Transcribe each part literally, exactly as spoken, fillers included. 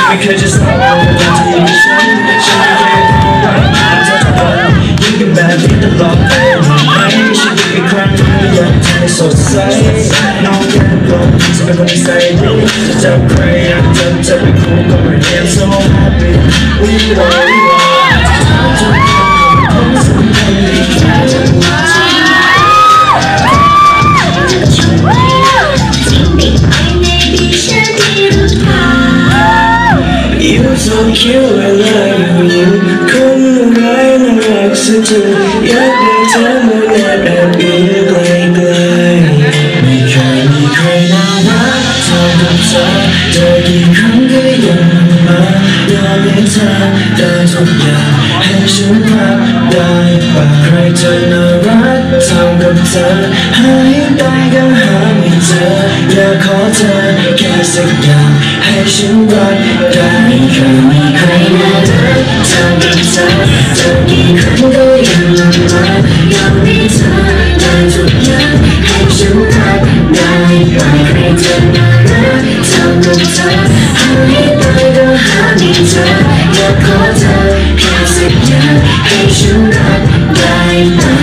ไม่เคยจะสอนเราเวลาที่อยู่ฉันฉันไม่เคยพอรักเธอเธอยิ่งกันแบบนี้ตลอดไปให้ฉันอีกครั้งที่อยากเธอสดใสน้องแก้มกลมจะเป็นคนที่ใส่ดีจะจับใครอยากจับจะเป็นคู่ก็ไม่เรียน so happy we love you You're so cute, I love you คนร้ายน่ารักสุดเธออยากได้เธอมาแนบแอบอิงไกลไกลไม่เคยมีใครน่ารักเท่ากับเธอเจอกี่ครั้งก็ยังมายอมให้เธอได้ทุกอย่างให้ฉันรักได้ปะใครเธอน่ารักเท่ากับเธอหายไปก็หาไม่เจออยากขอเธอแค่สักอย่างให้ฉันรักได้ไม่เคยมีใครน่ารักเท่ากับเธอเจอกี่ครั้งก็ยังมายอมให้เธอได้ทุกอย่างให้ฉันรักได้ปะใครเธอน่ารักเท่ากับเธอหายไปก็หาไม่เจออยากขอเธอแค่สักอย่างให้ฉันรักได้ปะ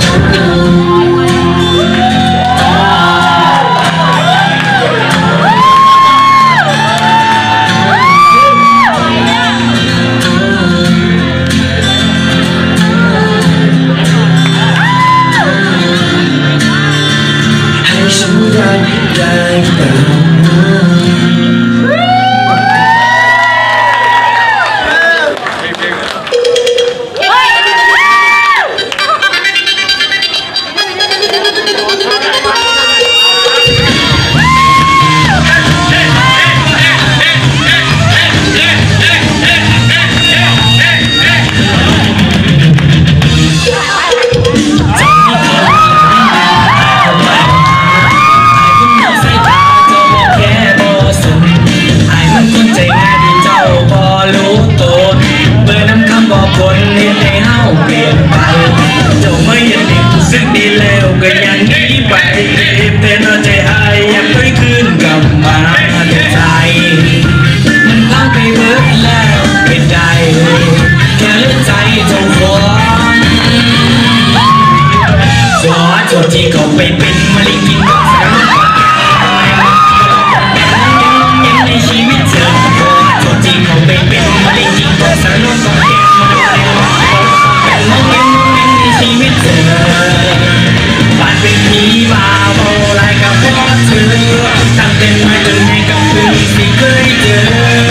ที่เขาไปเป็นมะเร็งกินก็สารพัดยังในชีวิตเธอตัวที่เขาไปเป็นมะเร็งกินก็สารพัดยังยังในชีวิตเธอบ้านเป็นผีบ้าบอลายกับพ่อเธอตั้งแต่มาจนในกับคืนที่เคยเจอ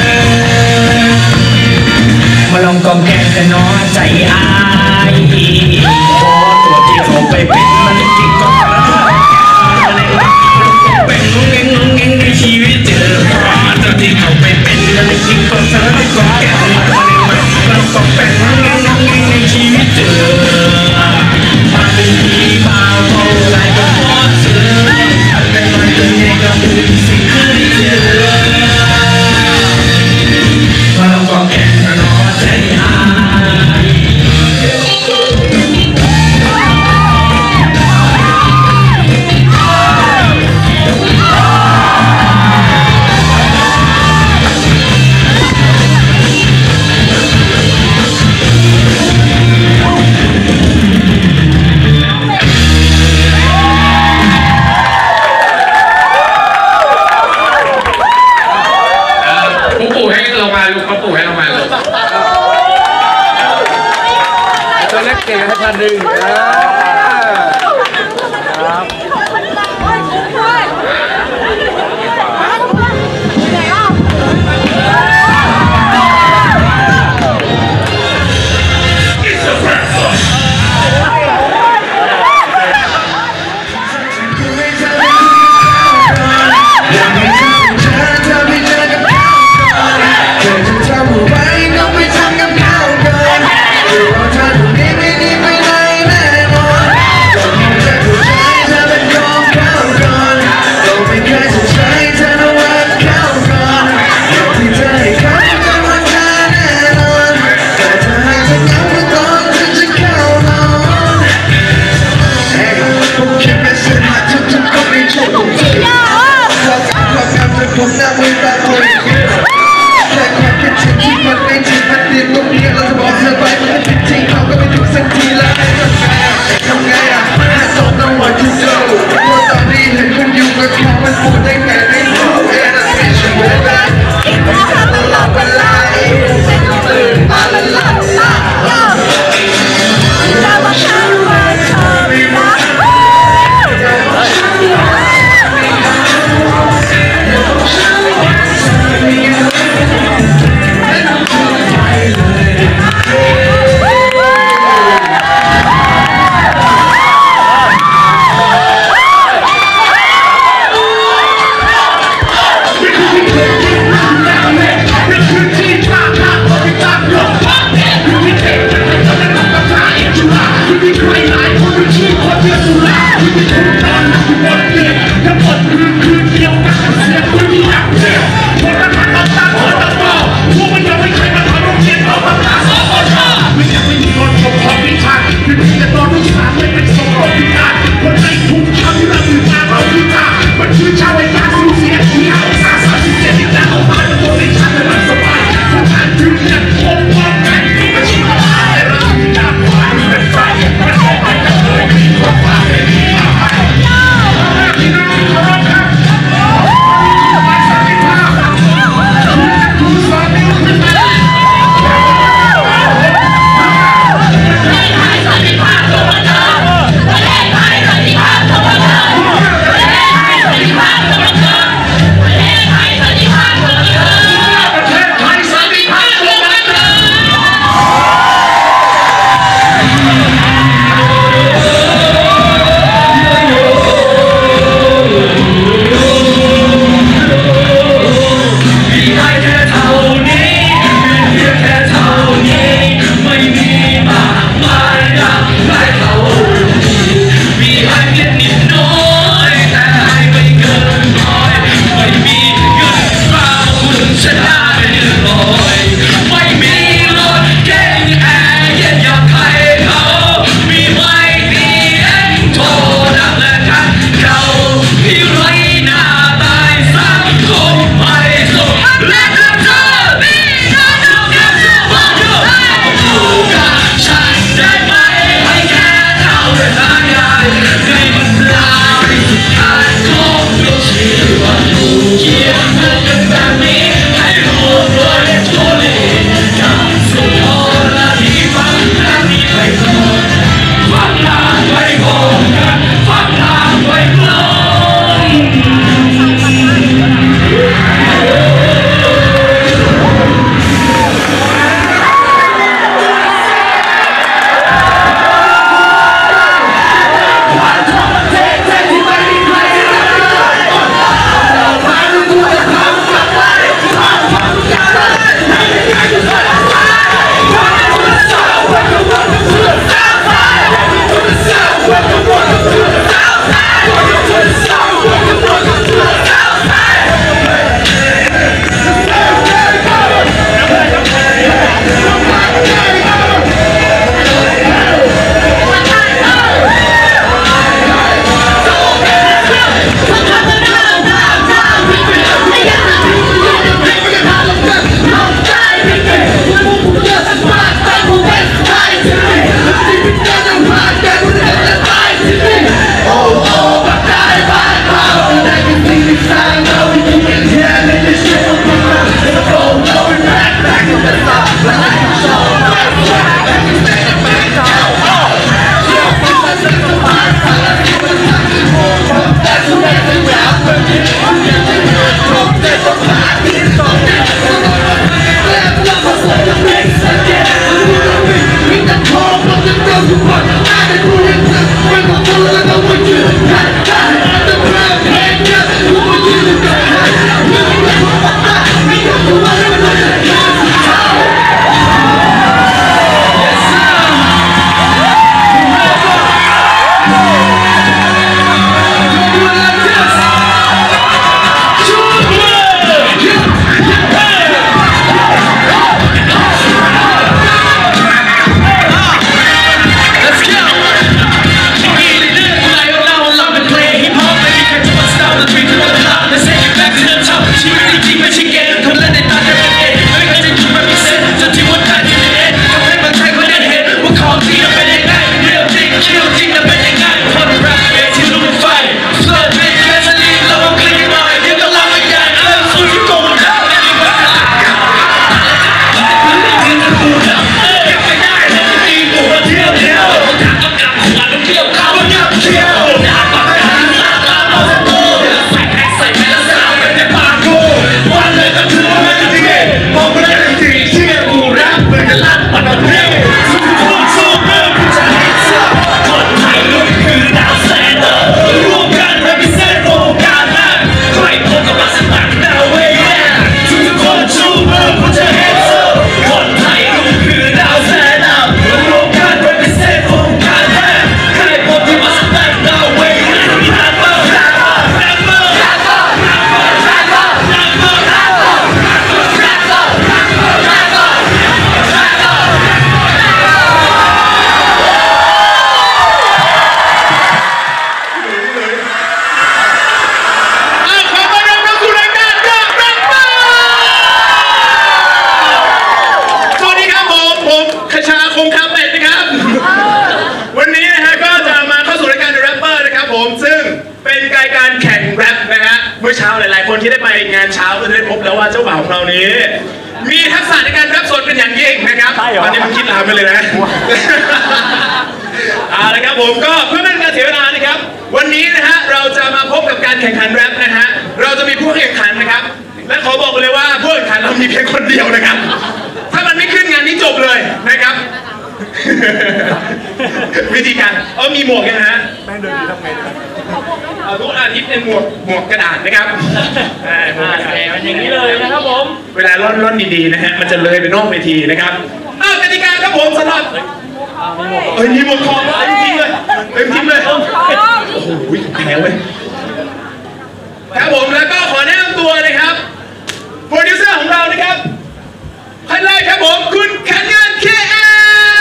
มาลองกองแกงแต่น้อใจอายพอตัวที่เขาไปเป็นมันกินก็สารพัดเป็นงงเงงงงเงงในชีวิตเจอตัวที่เขาไปเป็นมันกินก็สารพัดกองแกงเราก็เป็นงงเงงงงเงงในชีวิตเจอมาเป็นผีบ้าบอลายกับพ่อเธอแต่มาจนในกับคืนที่เคยเจอมาลองกองแกงแต่น้อใจอายตัวเล็กเก่งให้พันหนึ่งว่าเจ้าบ่าวของเรานี้มีทักษะในการรับสดเป็นอย่างยิ่งนะครับตอนนี้มันคิดลามไปเลยนะเอาละครับผมก็เพื่อไม่เป็นการเสียเวลานะครับวันนี้นะฮะเราจะมาพบกับการแข่งขันแรปนะฮะเราจะมีผู้แข่งขันนะครับและขอบอกเลยว่าผู้แข่งขันเรามีเพียงคนเดียวนะครับถ้ามันไม่ขึ้นงานนี้จบเลยนะครับวิธีการเออมีหมวกยังฮะแม่งเดินดีทำไงเอาทุกอาทิตย์เป็นหมวกหมวกกระดาษนะครับหมวกกระดาษมันอย่างนี้เลยนะครับผมเวลาล่อนล่อนดีๆนะฮะมันจะเลยไปนอกเวทีนะครับอ้าวกติกาครับผมสำหรับเอ้ยมีหมวกคอเต็มทีเลยเต็มทีเลยโอ้โหแข็งเลยครับผมแล้วก็ขอแนะนำตัวนะครับโปรดิวเซอร์ของเรานะครับท่านแรกครับผมคุณขันเงิน เค แอล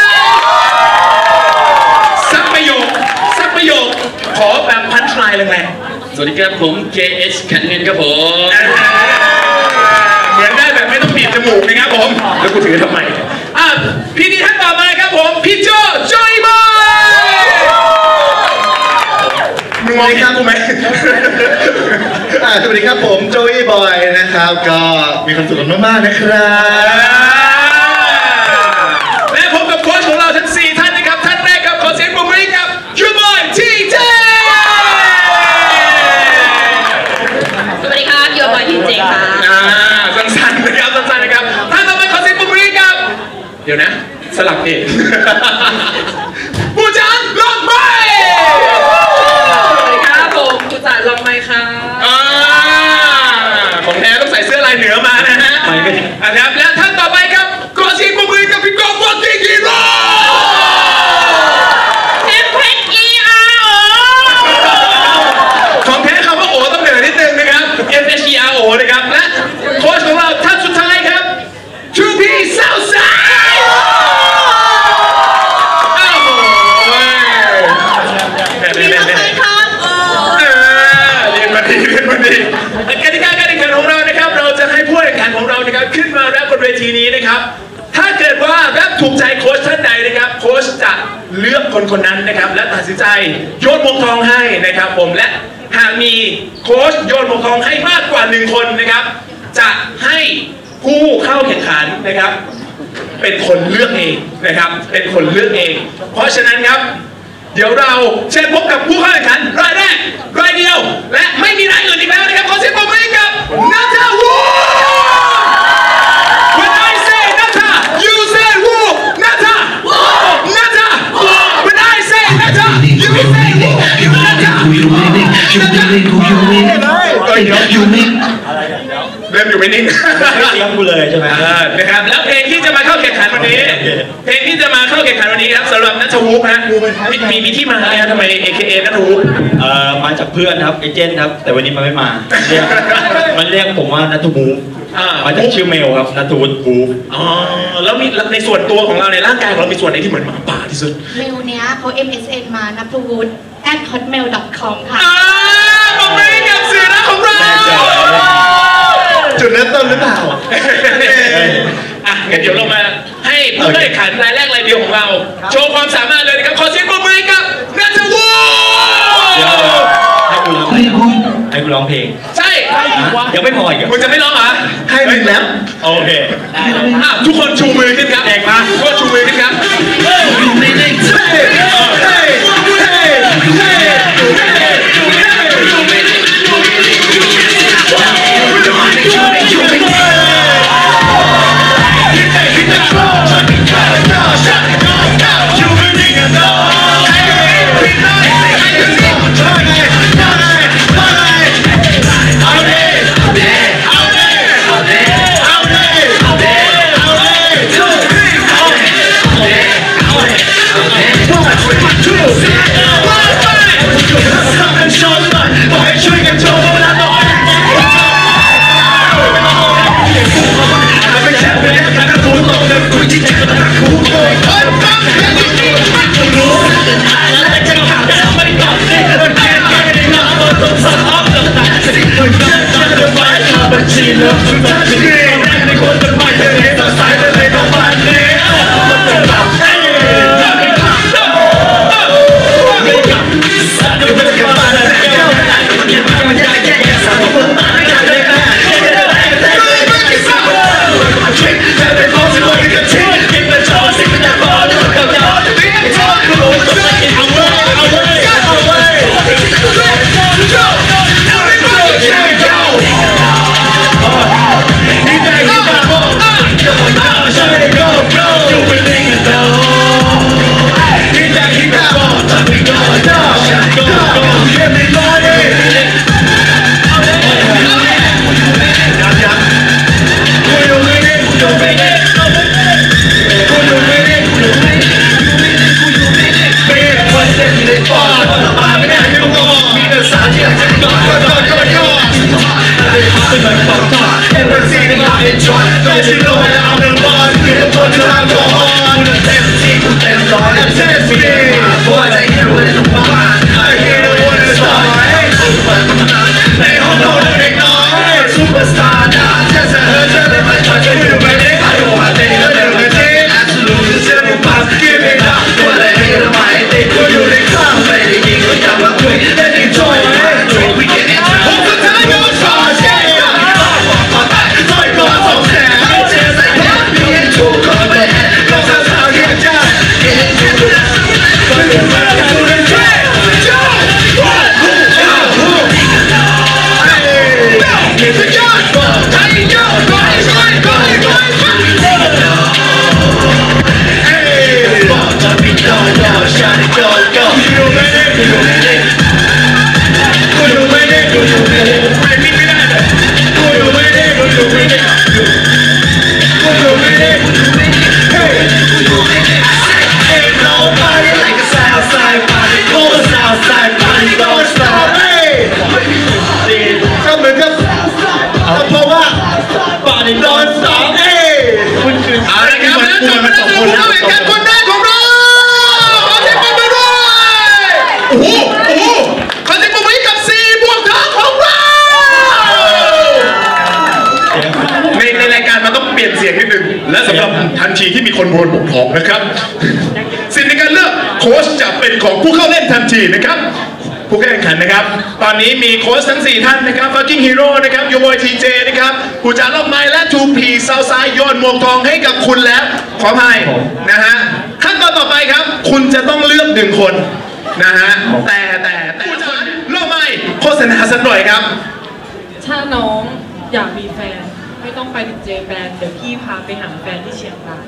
สักประโยคสักประโยคขอแบบพันทรายแรงๆสวัสดีครับผม เค เอช ขันเงินครับผมเหมือนได้แบบไม่ต้องบีบจมูกนะครับผมแล้วกูถือทำไมอ่ะพี่ดีท่านต่อมาครับผมพี่โจโจยบอยมึงมองข้ามกูไหมสวัสดีครับผมโจวี่บอยนะครับก็มีความสุขมากๆนะครับและพบกับโค้ชของเราทั้งสี่ท่านนะครับท่านแรกครับขอเสียงปรบมือให้กับคิวบอยทีเจสวัสดีครับคิวบอยทีเจค่ะอ่าสั้นๆนะครับสั้นๆนะครับท่านต่อไปขอเสียงปรบมือให้กับเดี๋ยวนะสลับเองผู้จัดลงไปลองไหมคะของแท้ต้องใส่เสื้อลายเหนือมานะฮะนะครับและท่านต่อไปครับขอเสียงปรบมือกับพี่กองวอกิ้งฮีโร่เอฟ เอช อี อาร์ โอของแท้คำว่าโอต้องเหนือนิดนึงนะครับ เอฟ เอช อี อาร์ โอ นะครับและโค้ชของเราท่านสุดท้ายครับทูพีเซาซายกติกาการแข่งขันของเรานะครับเราจะให้ผู้แข่งขันของเรานะครับขึ้นมาแรปบนเวทีนี้นะครับถ้าเกิดว่าแรปถูกใจโค้ชท่านใดนะครับโค้ชจะเลือกคนคนนั้นนะครับและตัดสินใจโยนหมวกทองให้นะครับผมและหากมีโค้ชโยนหมวกทองให้มากกว่าหนึ่งคนนะครับจะให้ผู้เข้าแข่งขันนะครับเป็นคนเลือกเองนะครับเป็นคนเลือกเองเพราะฉะนั้นครับเดี๋ยวเราเชิญพบกับผู้เข้าแข่งขันรายแรกรายเดียวและไม่มีรายอื่นอีกแล้วนะครับขอเสียงปรบมือให้กับนัทวูWhen I say นัท you say วูนัทนัท When I say นัท you say วูนัทอยู่ไม่นิ่งอยู่ไม่นิ่งอยู่ไม่นิ่งอยู่ไม่นิ่งเริ่มอยู่ไม่นิ่งเลี้ยงกูเลยใช่ไหมนะครับแล้วเพลงที่จะมาเข้าแข่งขันวันนี้เพลงที่จะมาเข้าแข่งขันวันนี้ครับสำหรับนัทวูฮะมีมีที่มาอะไรครับทำไม เอ เค เอ นัทวูเอ่อมาจากเพื่อนครับเอเจนต์ครับแต่วันนี้มันไม่มาเรียกมันเรียกผมว่านัทวูมาจากชื่อเมลครับนัทวูวูอ๋อแล้วมีในส่วนตัวของเราในร่างกายของเรามีส่วนไหนที่เหมือนหมาป่าที่สุดเมลเนี้ยเขา เอ็ม เอส เอ็น มานัทวูด แอท ฮอตเมล ดอท คอม ค่ะอ่าบอกไม่กับสื่อนะของเราจุดเริ่มต้นหรือเปล่าอ่ะงั้นเดี๋ยวเรามาให้ผู้แข่งขันรายแรกรายเดียวของเราโชว์ความสามารถเลยนะครับขอเสียงปรบมือกับนัทวูให้กูร้องเพลงให้กูร้องเพลงใช่ยังไม่พออีกมึงจะไม่ร้องเหรอให้มึงแล้วโอเคอ่ะทุกคนชูมือขึ้นครับเอกมาทุกคนชูมือขึ้นครับ you know that I'm the boss get a bunch of alcoholกูเต็มที่กูเต็มร้อยแล้วเซ็ตฟีboys I hear what it's about I hear what it's aboutในห้องนอนเด็กน้อยซูเปอร์สตาร์นะแค่เธอเธอได้มาจอดจะอยู่ไม่ได้I don't want it I don't want it absolutely zero pass give it up ตัวอะไรให้ทำไมเด็กกูอยู่ในข้างไม่ได้ยิงก็อย่ามาคุยและนี่จอยwe get itผมก็เธอโยนสองเช่นต่อยก่อนสองแสนเชื่อใจแค่เพียงชูก่อนไปแอนก็จะสาวเรียกใจเอ็นเอ็นก็ยังไม่ได้ดูในใจจ้าว้าวว้าวเฮ้ยนี่คือยอดไทยยอดก้อยก้อยก้อยก้อยเฮ้ยบอกจะไม่ยอมยอมฉันยอมยอมอยู่ไม่ได้อยู่ไม่ได้กูอยู่ไม่ได้กูอยู่ไม่ได้ไม่มีไม่ได้กูอยู่ไม่ได้กูอยู่ไม่ได้กูอยู่ไม่ได้เฮ้ยกูอยู่ไม่ได้ Ain't nobody like a Southside party go Southside party don't stop เฮ้ยก็เหมือนกับเพราะว่าป่านี่โดนสองเอ้ยคุณคือเอาละครับแล้วจบไปแล้วสรุปเข้าแข่งขันคนแรกของเราขอเสียงปรบมือด้วยโอ้โหโอ้โหขอเสียงปรบมือกับสี่บวกทองของเราในในรายการมันต้องเปลี่ยนเสียงนิดนึงและสำหรับทันทีที่มีคนโดนบวกทองนะครับสิทธิ์ในการเลือกโค้ชจะเป็นของผู้เข้าเล่นทันทีนะครับผู้แข่งขันนะครับตอนนี้มีโค้ชทั้งสี่ท่านนะครับ Fucking Hero นะครับยูโบยทีเจนะครับผู้จารอบไม้และ ทู พี ซาวซ้ายโยนหมวกทองให้กับคุณแล้วขออภัยนะฮะขั้นตอนต่อไปครับคุณจะต้องเลือกหนึ่งคนนะฮะแต่แต่แต่ผู้จารรอบไม้โฆษณาสักหน่อยครับถ้าน้องอยากมีแฟนไม่ต้องไปถึงเจแปนเดี๋ยวพี่พาไปหาแฟนที่เชียงราย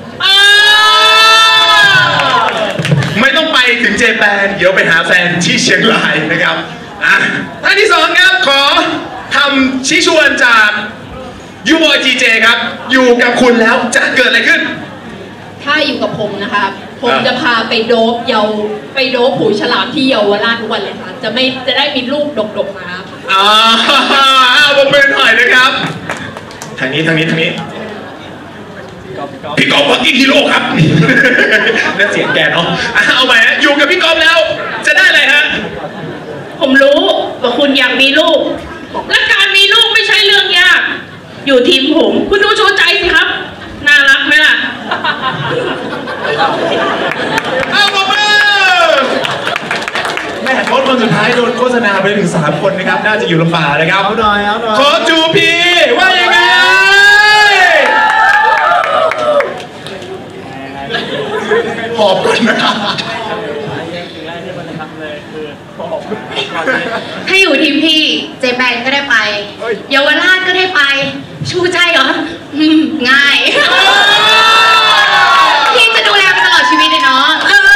ไม่ต้องไปถึงเจแปนเดี๋ยวไปหาแฟนที่เชียงรายนะครับอ่ะท่านที่สองครับขอทำชี้ชวนจากยูบอยทีเจครับอยู่กับคุณแล้วจะเกิดอะไรขึ้นถ้าอยู่กับผมนะคะผมจะพาไปโดบเยาไปโดบผูฉลามที่เยาวราชทุกวันเลยค่ะจะไม่จะได้มีรูปดกๆมาครับอ่าผมเป็นหน่อยนะครับทางนี้ทางนี้ทางนี้พี่กอล์ฟFucking Heroครับนั่นเสียงแกเนาะเอาใหม่ฮะอยู่กับพี่กอล์ฟแล้วจะได้อะไรฮะผมรู้ว่าคุณอยากมีลูกและการมีลูกไม่ใช่เรื่องยากอยู่ทีมผมคุณดูชูใจสิครับน่ารักไหมล่ะเอาบอกมาแม่โค้ชคนสุดท้ายโดนโฆษณาไปถึงสามคนนะครับน่าจะอยู่ลำบากนะครับเอาหน่อยเอาหน่อยขอจูพีว่ายังไงหอบก่อนนะถ้าอยู่ทีมพี่เจแปนก็ได้ไปเยาวราชก็ได้ไปชูใจเหรอง่ายพี่จะดูแลไปตลอดชีวิตเลยเนาะ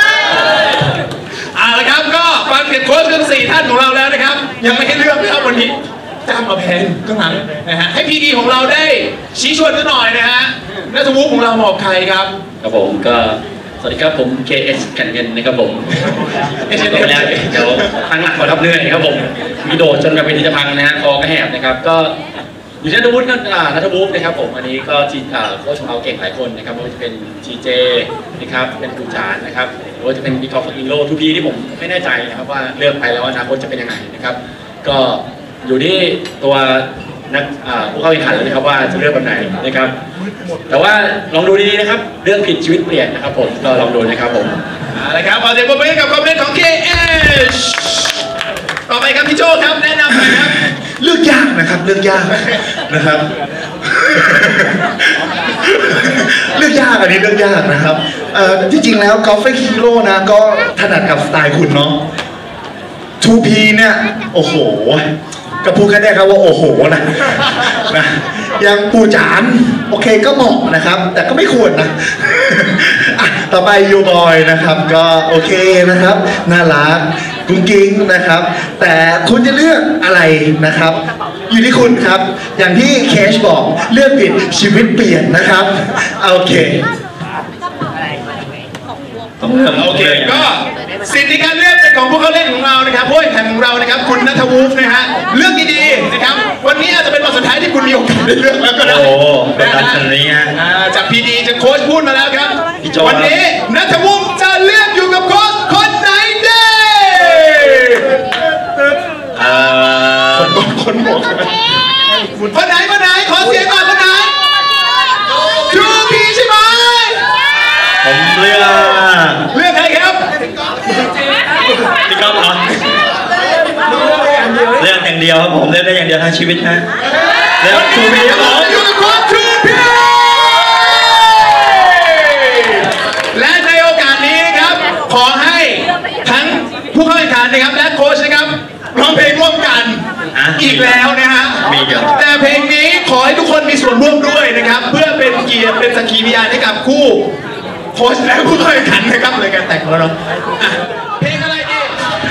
เอาละครับก็ฟังเสียงโค้ชทั้งสี่ท่านของเราแล้วนะครับยังไม่ให้เลือกนะครับวันนี้จ้างมาแพงข้างหลังนะฮะให้พีดีของเราได้ชี้ชวนกันหน่อยนะฮะนัทวุฒิของเราบอกใครครับครับผมก็สวัสดีครับผม เค เอส กันเงินนะครับผมเอสเอ็นแล้วเดี๋ยวตั้งหลักขอรับเหนื่อยครับผมมีโดดจนแบบเป็นจะพังนะฮะคอก็แหบนะครับก็อยู่ที่นัทวุฒินัทวุฒินะครับผมอันนี้ก็ทีโค้ชของเราเก่งหลายคนนะครับไม่ว่าจะเป็นทีเจนะครับเป็นกูจานนะครับหรือว่าจะเป็นบิ๊กคอฟอิงโลทูพีที่ผมไม่แน่ใจนะครับว่าเลือกไปแล้วอนาคตจะเป็นยังไงนะครับก็อยู่ที่ตัวนักผู้เข้าแข่งขันเลยนะครับว่าจะเลือกแบบไหนนะครับแต่ว่าลองดูดีๆนะครับเรื่องผิดชีวิตเปลี่ยนนะครับผมก็ลองดูนะครับผมอะไรครับขอเสียงปรบมือกับคอมเมนต์ของ เค เอช ต่อไปครับพี่โจ้ครับแนะนำหน่อยครับเลือกยากนะครับเลือกยากนะครับเลือกยากอันนี้เลือกยากนะครับเอ่อที่จริงแล้วกอล์ฟฮีโร่นะก็ถนัดกับสไตล์คุณเนาะ ทู พี เนี่ยโอ้โหก็พูดแค่ได้ครับว่าโอ้โหนะนะยังปูจานโอเคก็เหมาะนะครับแต่ก็ไม่ควรนะต่อไปยูบอยนะครับก็โอเคนะครับน่ารักกุ้งกิ้งนะครับแต่คุณจะเลือกอะไรนะครับอยู่ที่คุณครับอย่างที่เคชบอกเลือกผิดชีวิตเปลี่ยนนะครับโอเคโอเคก็สิทธิ์ในการเลือกเป็นของผู้เข้าเล่นของเรานะครับผู้แข่งขันของเรานะครับคุณณัฐวุฒินะฮะเลือกดีๆนะครับวันนี้อาจจะเป็นวันสุดท้ายที่คุณมีโอกาสได้เลือกแล้วก็ได้โอ้โหเป็นการชนนี้ฮะอ่าจากพีดีจากโค้ชพูดมาแล้วครับพี่โจวันนี้ณัฐวุฒิจะเลือกอยู่กับโค้ชคนไหนดีเอ่อคนบอกคนบอกคนไหนคนไหนขอเสียงก่อนคนไหนครูพีใช่ไหมผมเลือกเลือกใครครับพี่ก๊อฟเหรอเลือกอย่างเดียวครับผมเลือกได้อย่างเดียวทั้งชีวิตฮะเลือกครูพีครับผมอยู่กับโค้ชครูพีและในโอกาสนี้ครับขอให้ทั้งผู้เข้าแข่งขันนะครับและโค้ชนะครับร้องเพลงร่วมกันอีกแล้วนะฮะมีเดียวแต่เพลงนี้ขอให้ทุกคนมีส่วนร่วมด้วยนะครับเพื่อเป็นเกียรติเป็นสักขีพยานให้กับคู่โค้ชและผู้เข้าแข่งขันนะครับเลยการแต่งของเราอ่ะเพลงอะไรดี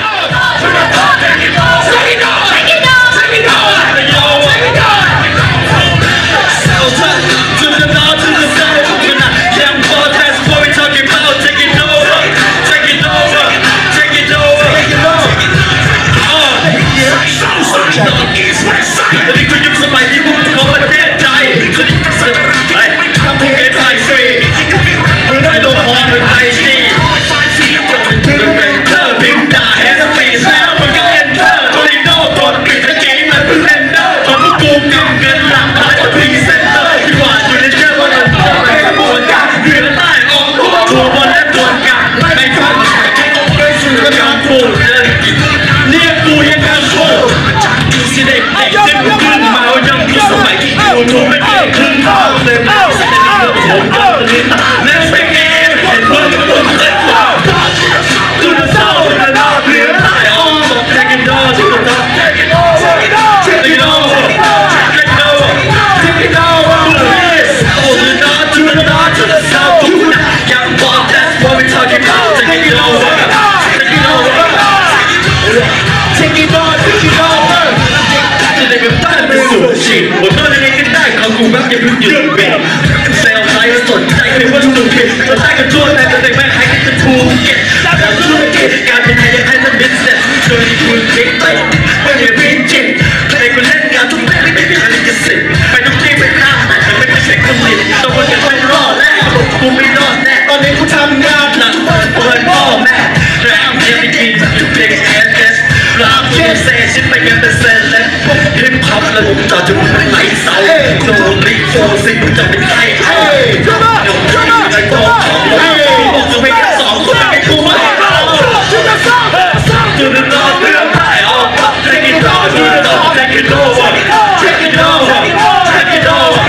我说的那个带考古班也不准备，sell 还有สนใจคือว่าสุดที่เราได้กันทั่วแต่จะได้ไม่หายกันจะถูกเก็บแต่ธุรกิจการเป็นไทยยังให้มัน business โดยคุณเด็กไปไม่ได้เป็นจริงใครคนเล่นงานทุกแบบไม่มีอะไรจะสิทธิ์ไปทุกที่ไปหน้าแต่ไม่ใช่คนผิดต้องคนจะต้องรอดแน่กูไม่รอดแน่ตอนนี้กูทำงานหนักเปิดเปิดพ่อแม่แรมเอฟบีทุกเพลงเอสเอสรามเชสเซชิไปกันเป็นเซนและฮิปฮอปและผมต่อจะเป็นไหลเสาโนริโฟซิงจะเป็นไทยเฮ้ยเดี๋ยวเดี๋ยวในกองของเราบอกจะไม่แค่สองคนไม่คู่ไม่เราจุดเศร้าจุดนอนเรื่องไทยออก take it all จุดนอน take it over take it over take it over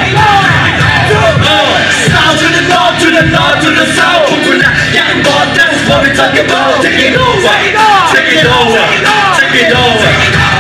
เศร้าจุดนอนจุดนอนจุดเศร้าพวกคุณน่ะยังบอด that's what we talk about take it over take it over take it over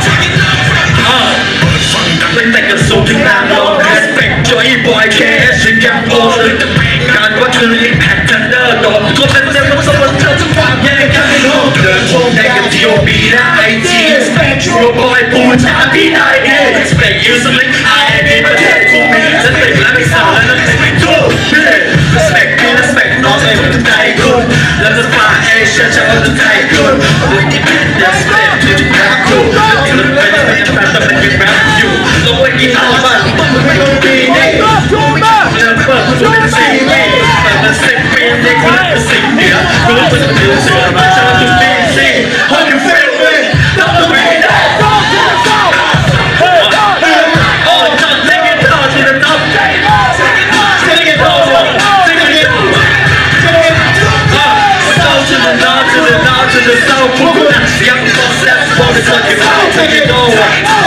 ตั้งแต่กระทรวงถึงนางรอง respect joy boy เค เอส ถึงยังโอเลยการว่าเธอ impact thunder โดนกดเป็นเต็มมันสมบูรณ์เธอทุกความแย่กันไม่รู้เดินชมได้กับ ที โอ บี และ ไอ จี respect your boy ปูชาพี่ไอเอ respect you สลิง ไอ เอ ประเทศกูมีฉันติดและไม่สาวและนั่นไม่ถูก respect me respect น้องเองมันใจคุณแล้วจะฝ่าเอเชียฉันมันจะใจคุณ respect ที่ทุกอย่างคุณที่มันเป็นเป็นแฟนแต่เป็นยังแบบอยู่ลงไปกินอาหารไม่ต้องปีนี้เริ่มเปิดตัวเป็นสิ่งนี้แต่เป็นสิ่งปีนี้คุณเป็นสิ่งเหนือคุณเป็นสิ่งเหนือเสือมาฉันจะปีสิ่ง How you feel me ต้องต้องปีนี้ Oh just take it down to the top take it over take it over down to the down to the down to the south พวกคุณยังต้องแซ่บพอไม่ต้องเก็บเอา take it over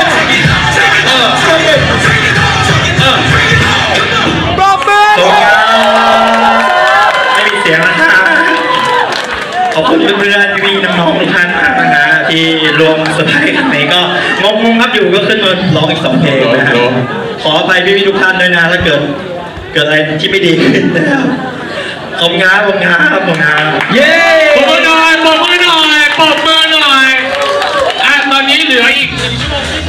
ไม่มีเสียงนะฮะขอบคุณเพื่อนๆพี่ๆน้องๆทุกท่านมากนะฮะที่รวมเซอร์ไพรส์ครั้งนี้ก็งงงครับอยู่ก็ขึ้นมาร้องอีกสองเพลงนะฮะขออภัยพี่ๆทุกท่านด้วยนะถ้าเกิดเกิดอะไรที่ไม่ดีขึ้นนะครับขอบคุณครับขอบคุณครับขอบคุณครับเย้ปรบมือหน่อยปรบมือหน่อยปรบมือหน่อยอ่ะตอนนี้เหลืออีกหนึ่งชั่วโมง